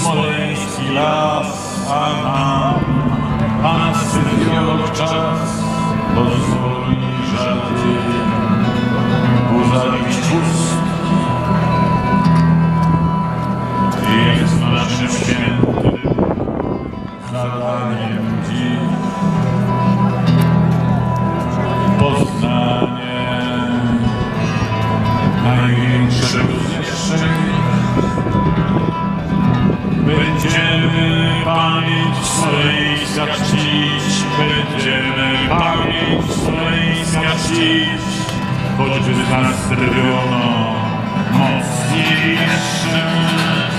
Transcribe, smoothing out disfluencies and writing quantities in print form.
smoleński las, a nam Pan sypiolog czas pozwoli rzadziej uzawić pust. Jest naszym świętym zadaniem dziś poznanie największego zniszczenia. Będziemy pamięć Smoleńska czcić, będziemy pamięć Smoleńska czcić, choćby z nas drwiono mocniej jeszcze.